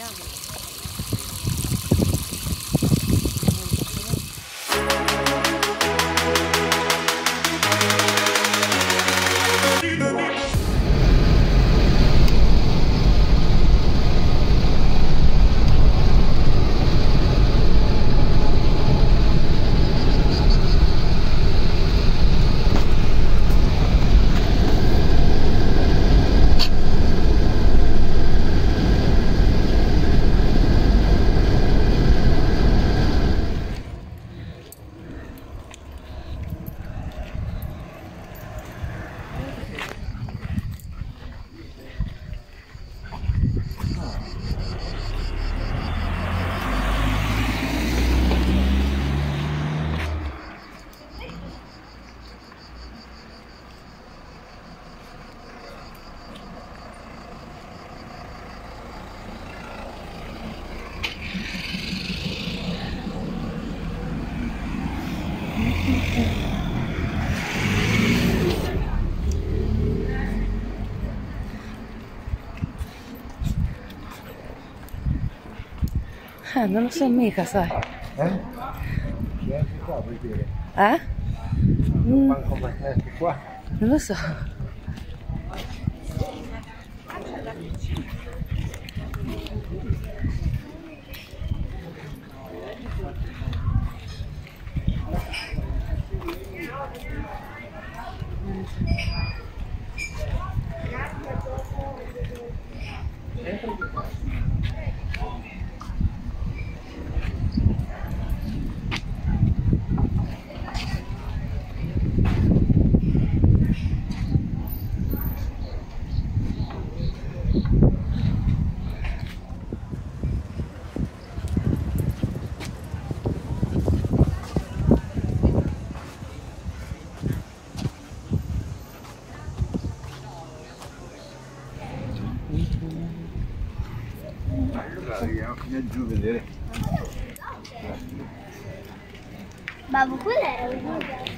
Non lo so mica, sai. Qua vuoi dire? Non Qua? lo so. Vieni giù a vedere. Babbo, qual era il video?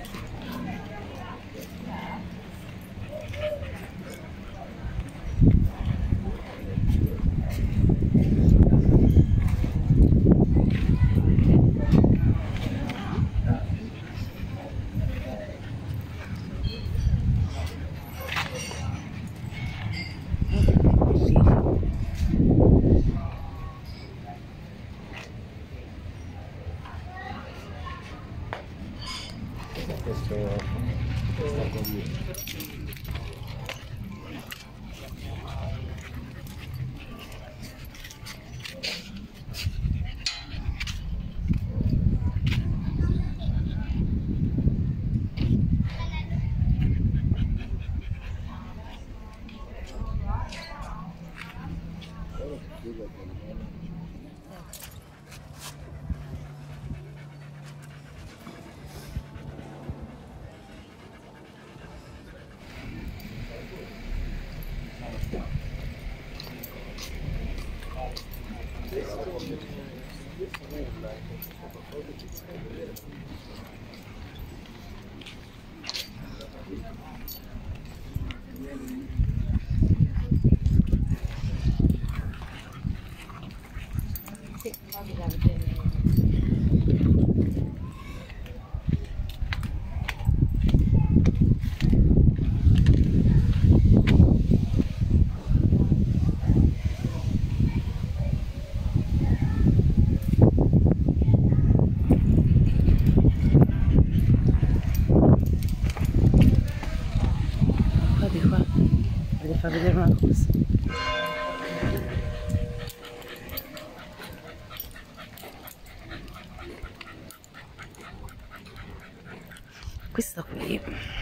Far vedere una cosa. Questa qui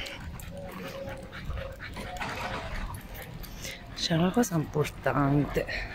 c'è una cosa importante.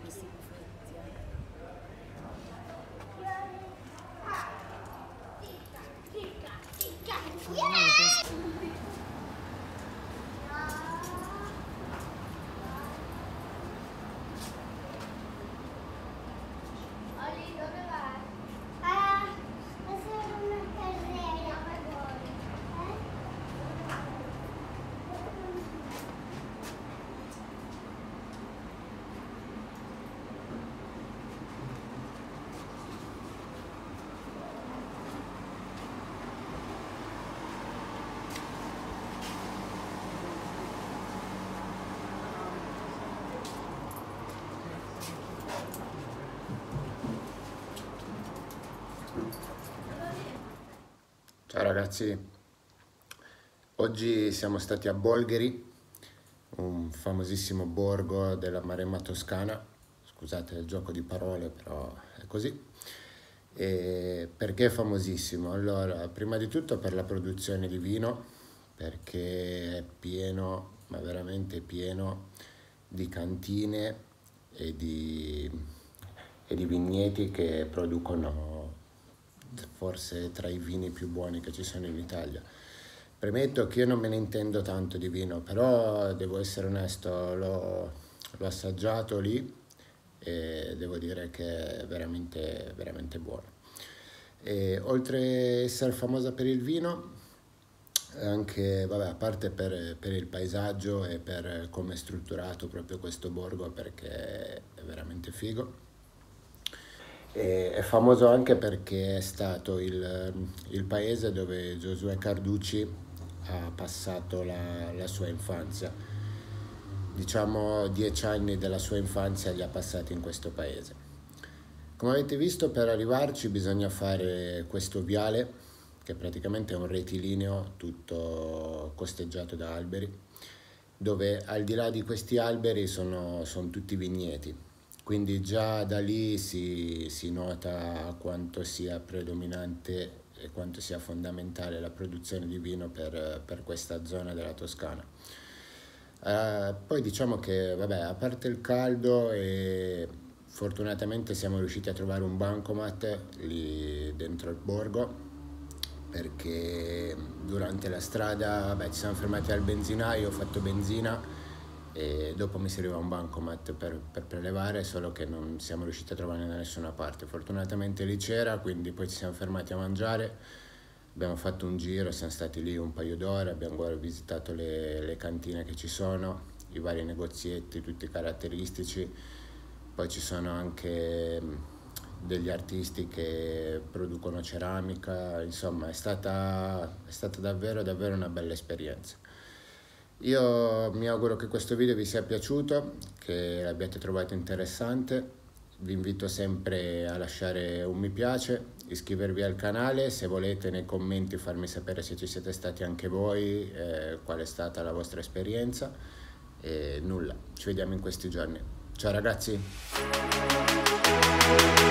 questi buffetti. Oli, dove vai? A fare una carriera. Ciao ragazzi, oggi siamo stati a Bolgheri, un famosissimo borgo della Maremma toscana. Scusate il gioco di parole, però è così. E perché è famosissimo? Allora, prima di tutto per la produzione di vino, perché è pieno, ma veramente pieno, di cantine e di vigneti che producono forse tra i vini più buoni che ci sono in Italia. Premetto che io non me ne intendo tanto di vino, però devo essere onesto, l'ho assaggiato lì e devo dire che è veramente, veramente buono. E oltre a essere famosa per il vino, anche, vabbè, a parte per il paesaggio e per come è strutturato proprio questo borgo, perché è veramente figo. E è famoso anche perché è stato il paese dove Giosuè Carducci ha passato la sua infanzia. Diciamo 10 anni della sua infanzia li ha passati in questo paese. Come avete visto, per arrivarci bisogna fare questo viale, che praticamente è un rettilineo tutto costeggiato da alberi, dove al di là di questi alberi sono tutti vigneti. Quindi già da lì si nota quanto sia predominante e quanto sia fondamentale la produzione di vino per questa zona della Toscana. Poi diciamo che, vabbè, a parte il caldo, e fortunatamente siamo riusciti a trovare un bancomat lì dentro il borgo, perché durante la strada, vabbè, ci siamo fermati al benzinaio, ho fatto benzina e dopo mi serviva un bancomat per prelevare, solo che non siamo riusciti a trovarne da nessuna parte. Fortunatamente lì c'era, quindi poi ci siamo fermati a mangiare, abbiamo fatto un giro, siamo stati lì un paio d'ore, abbiamo visitato le cantine che ci sono, i vari negozietti, tutti caratteristici. Poi ci sono anche degli artisti che producono ceramica, insomma è stata davvero davvero una bella esperienza. Io mi auguro che questo video vi sia piaciuto, che l'abbiate trovato interessante. Vi invito sempre a lasciare un mi piace, iscrivervi al canale, se volete nei commenti farmi sapere se ci siete stati anche voi, qual è stata la vostra esperienza. E nulla, ci vediamo in questi giorni. Ciao ragazzi!